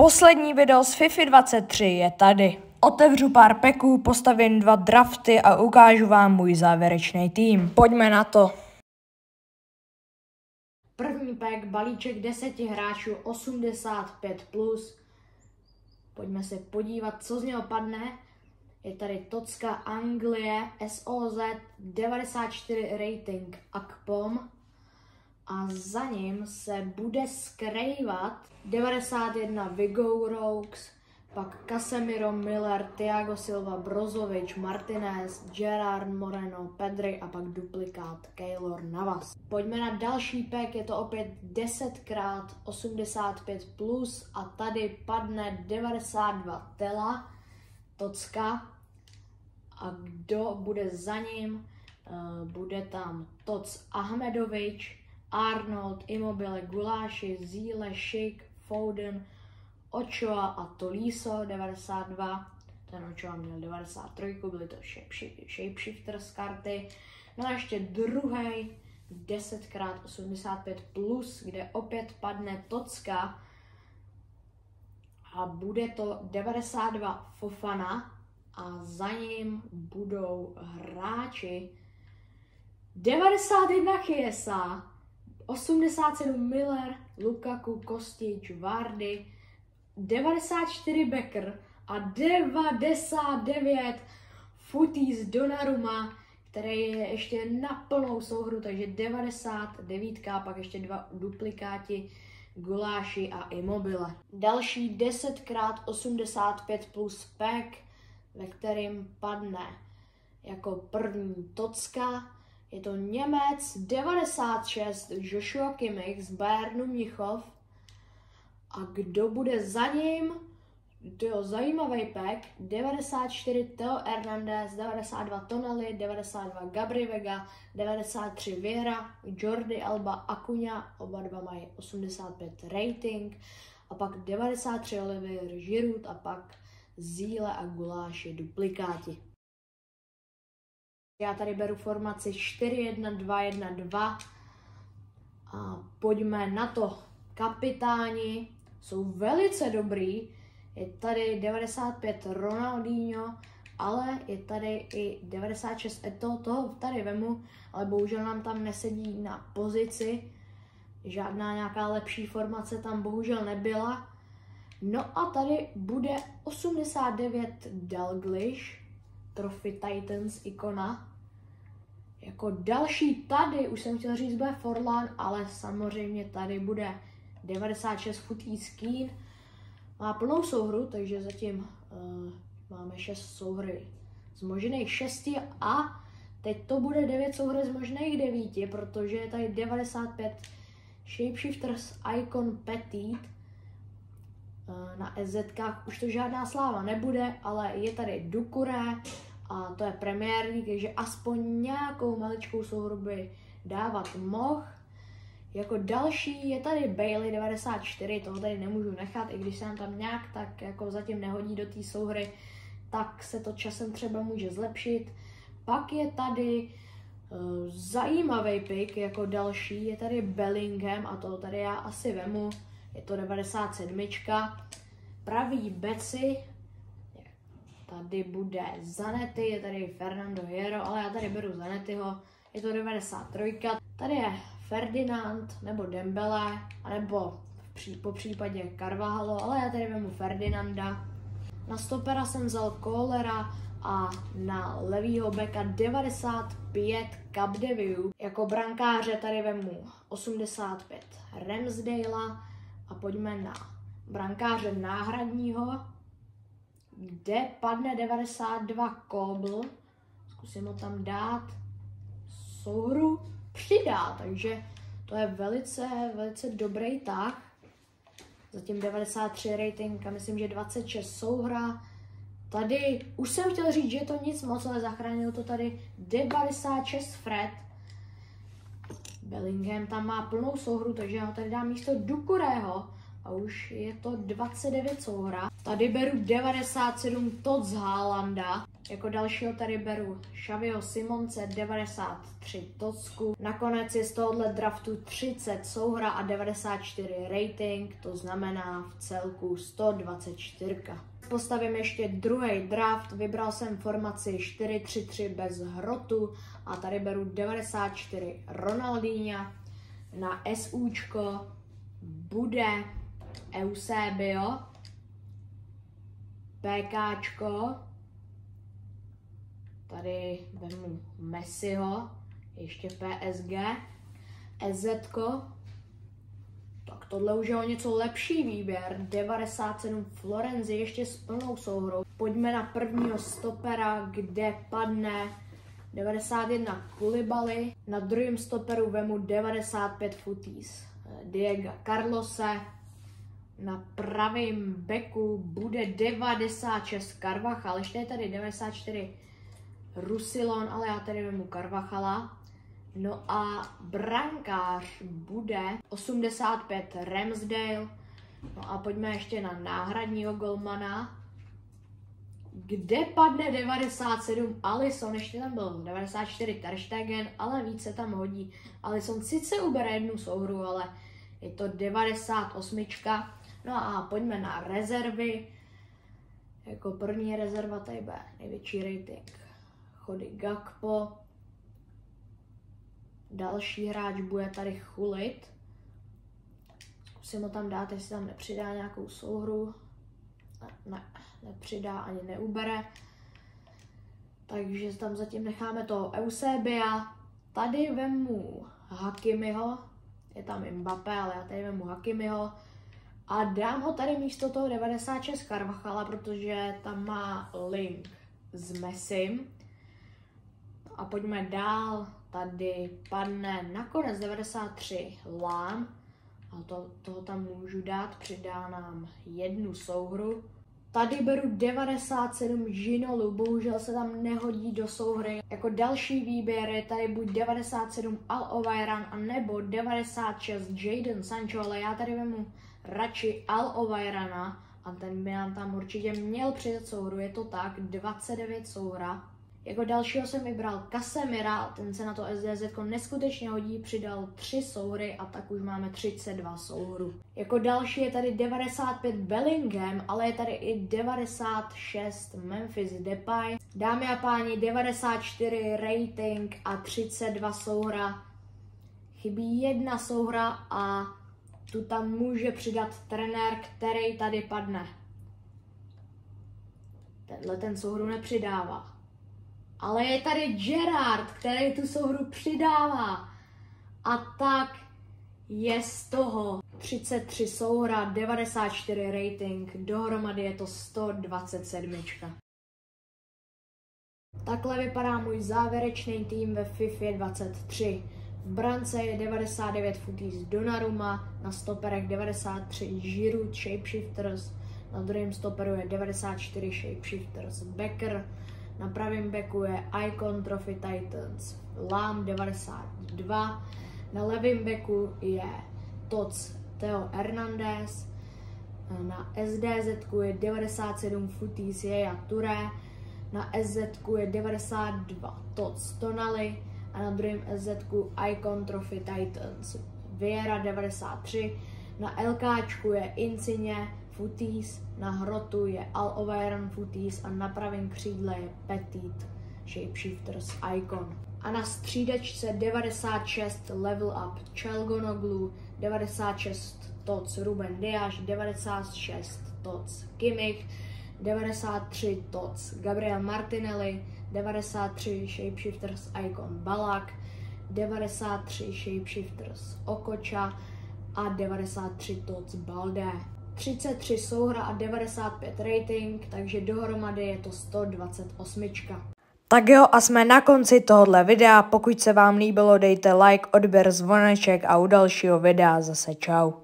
Poslední video z FIFA 23 je tady. Otevřu pár peků, postavím 2 drafty a ukážu vám můj závěrečný tým. Pojďme na to. První pack, balíček 10 hráčů 85+. Pojďme se podívat, co z něho padne. Je tady Tocka Anglie, SOZ, 94 rating Akpom. A za ním se bude skrývat 91 Vigo Rogues, pak Casemiro, Miller, Thiago Silva, Brozovic, Martinez, Gerard Moreno, Pedri a pak duplikát Keylor Navas. Pojďme na další pack, je to opět 10x85+, a tady padne 92 Tela, Tocka. A kdo bude za ním? Bude tam Toc Ahmedovič, Arnold, Immobile, Guláši, Zíle, Šik, Foden, Ochoa a Tolisso 92. Ten Ochoa měl 93, byly to shapeshifters karty. No a ještě druhý 10x85+, kde opět padne Tocka a bude to 92 Fofana a za ním budou hráči 91 Chiesa, 87 Miller, Lukaku, Kostić, Vardy, 94 Becker a 99 Futis Donnarumma, který je ještě na plnou souhru, takže 99 a pak ještě 2 duplikáti Guláši a Immobile. Další 10x85+ pack, ve kterým padne jako první Tocka. Je to Němec 96 Joshua Kimmich z Bayernu Mnichov. A kdo bude za ním? To je zajímavý pack. 94 Theo Hernandez, 92 Tonali, 92 Gabry Vega, 93 Vieira, Jordi Alba, Acuna, oba dva mají 85 rating. A pak 93 Olivier Giroud a pak Zíle a Guláši duplikáti. Já tady beru formaci 4-1-2-1-2 a pojďme na to. Kapitáni jsou velice dobrý. Je tady 95 Ronaldinho, ale je tady i 96 Eto'o, toho tady vemu, ale bohužel nám tam nesedí na pozici. Žádná nějaká lepší formace tam bohužel nebyla. No a tady bude 89 Dalglish, Trophy Titans ikona. Jako další tady, už jsem chtěl říct, bude Forlan, ale samozřejmě tady bude 96 Futis Keane. Má plnou souhru, takže zatím máme 6 souhry z možných 6 a teď to bude 9 souhry z možných 9, protože je tady 95 Shapeshifters Icon Petit. Na SZ-kách už to žádná sláva nebude, ale je tady Doucouré a to je Premier League, takže aspoň nějakou maličkou souhru by dávat mohl. Jako další je tady Bailey 94, toho tady nemůžu nechat, i když se nám tam nějak tak jako zatím nehodí do té souhry, tak se to časem třeba může zlepšit. Pak je tady zajímavý pick, jako další je tady Bellingham a toho tady já asi vemu. Je to 97. Pravý beci. Tady bude Zanetti, je tady Fernando Hierro, ale já tady beru Zanettiho. Je to 93. Tady je Ferdinand nebo Dembele, anebo po případě Carvajalo, ale já tady vemu Ferdinanda. Na stopera jsem vzal Kohlera a na levýho beka 95 Capdeviu. Jako brankáře tady vemu 85 Ramsdale. A pojďme na brankáře náhradního, kde padne 92 Kobl. Zkusím ho tam dát. Souhru přidá, takže to je velice dobrý tah. Zatím 93 rating a myslím, že 26 souhra. Tady už jsem chtěl říct, že je to nic moc, ale zachránil to tady 96 Fred. Bellingham tam má plnou souhru, takže já ho tady dám místo Doucourého. a už je to 29 souhra. Tady beru 97 Tots Haalanda. Jako dalšího tady beru Xaviho Simonse 93 Totsku. Nakonec je z tohohle draftu 30 souhra a 94 rating, to znamená v celku 124. Postavím ještě druhý draft, vybral jsem formaci 4-3-3 bez hrotu a tady beru 94 Ronaldinha. Na SUčko bude Eusebio, PKčko, tady vezmu Messiho, ještě PSG, EZko, tak tohle už je o něco lepší výběr, 97 Florenzi, ještě s plnou souhrou. Pojďme na prvního stopera, kde padne 91 Koulibaly, na druhém stoperu vemu 95 Footies, Diego Carlose, na pravém beku bude 96 Carvajal, ještě je tady 94 Roussillon, ale já tady vemu Carvajala. No a brankář bude 85 Ramsdale. No a pojďme ještě na náhradního golmana, kde padne 97 Alisson, ještě tam byl 94 Ter Stegen, ale více tam hodí. Alisson sice ubere jednu souhru, ale je to 98. No a pojďme na rezervy. Jako první rezerva tady bude největší rating Cody Gakpo. Další hráč bude tady Gullit. Zkusím ho tam dát, jestli tam nepřidá nějakou souhru. Ne, nepřidá ani neubere. Takže tam zatím necháme toho Eusebia. Tady vemu Hakimiho. Je tam Mbappé, ale já tady vemu Hakimiho. A dám ho tady místo toho 96 Carvajala, protože tam má link s Messim. A pojďme dál. Tady padne nakonec 93 Lahm. A toho tam můžu dát, přidá nám jednu souhru. Tady beru 97 Ginola, bohužel se tam nehodí do souhry. Jako další výběr je tady buď 97 Al-Owairan a nebo 96 Jadon Sancho, ale já tady vemu radši Al-Owairana a ten by nám tam určitě měl přidat souhru, je to tak, 29 souhra. Jako dalšího jsem vybral Casemira, ten se na to SDZ neskutečně hodí, přidal 3 souhry a tak už máme 32 souhru. Jako další je tady 95 Bellingham, ale je tady i 96 Memphis Depay. Dámy a páni, 94 rating a 32 souhra. Chybí jedna souhra a tu tam může přidat trenér, který tady padne. Tenhle ten souhru nepřidává. Ale je tady Gerrard, který tu souhru přidává. A tak je z toho 33 souhra, 94 rating, dohromady je to 127. Takhle vypadá můj závěrečný tým ve FIFA 23. V brance je 99 Footies Donnarumma, na stoperech 93 Giroud Shapeshifters, na druhém stoperu je 94 Shapeshifters Becker, na pravém beku je Icon Trophy Titans Lahm 92, na levém beku je Tots Theo Hernandez, na SDZ je 97 Footies Yaya Touré, na SZ je 92 Tots Tonali a na druhém SZ Icon Trophy Titans Vieira 93, na LKčku je Insigne Footies, na hrotu je Al-Owairan Footies a na pravém křídle je Petit Shapeshifters Icon. A na střídačce 96 Level Up Çalhanoğlu, 96 Tots Ruben Dias, 96 Tots Kimmich, 93 Tots Gabriel Martinelli, 93 Shapeshifters Icon Ballack, 93 Shapeshifters Okocha a 93 Tots Balde. 33 souhra a 95 rating, takže dohromady je to 128. Tak jo, a jsme na konci tohohle videa. Pokud se vám líbilo, dejte like, odběr, zvoneček a u dalšího videa zase čau.